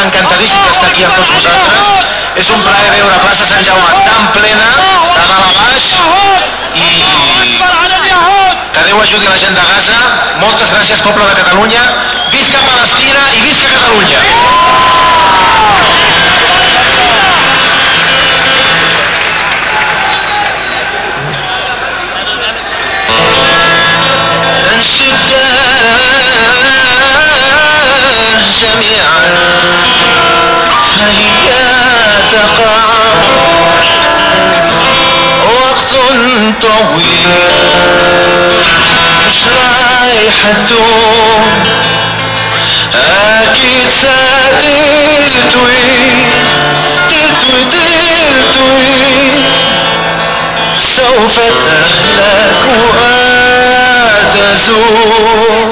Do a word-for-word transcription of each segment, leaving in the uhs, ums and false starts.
encantadíssim d'estar aquí amb tots vosaltres. És un plaer veure plaça Sant Jaume tan plena, de dalt a baix, i que Déu ajudi la gent de Gaza. Moltes gràcies, poble de Catalunya. Visca Palestina i visca Catalunya! طويل مش رايح الدوم أكيد سادلتوي دلتوي دلتوي سوف تهلك وأتزور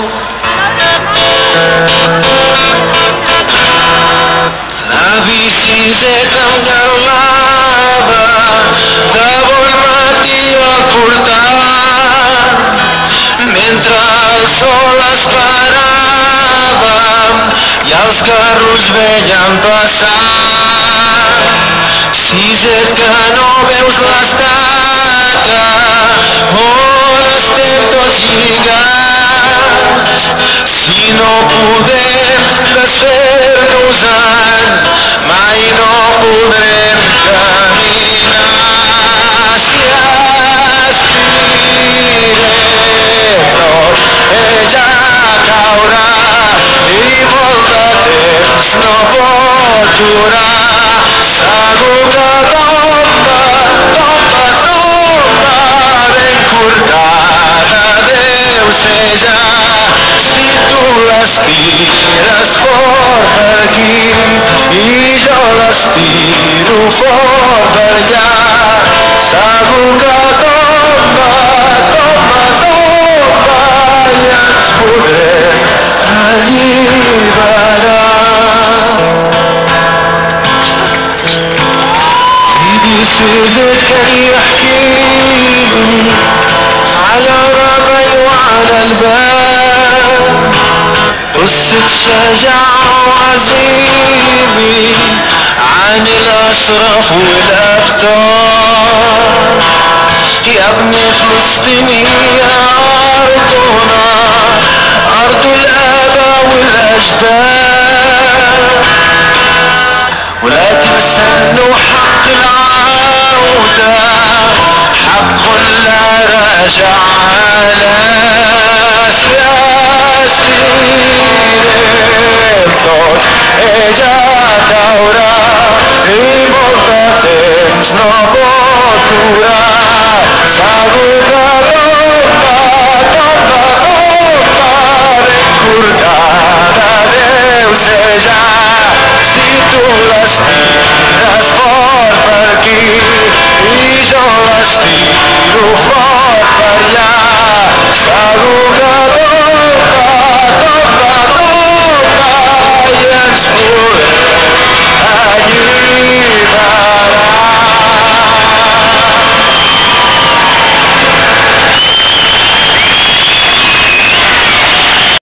Navisi zetam garlava Davol mati a portar Mentre el sol esperàvem I els carros veien passar Si és que no veus l'estaca On estem tots lligats Si no podem desfer-nos-en Mai no podrem caminar Si aspirem però ella caurà I molt de temps no pot durar Segur que tomba, tomba, tomba ben cortada deu ser ja Si tu l'estires fort per aquí I jo l'estiro fort per allà Segur que tomba, tomba, tomba I ens podrem alliberar سيدي سيدك كان يحكيلي على ربعي وعلى الباب قصة شجاعة وعزيمي عن الأشرف والأبطال يا ابن فلسطين يا أرضنا أرض الآباء والأجداد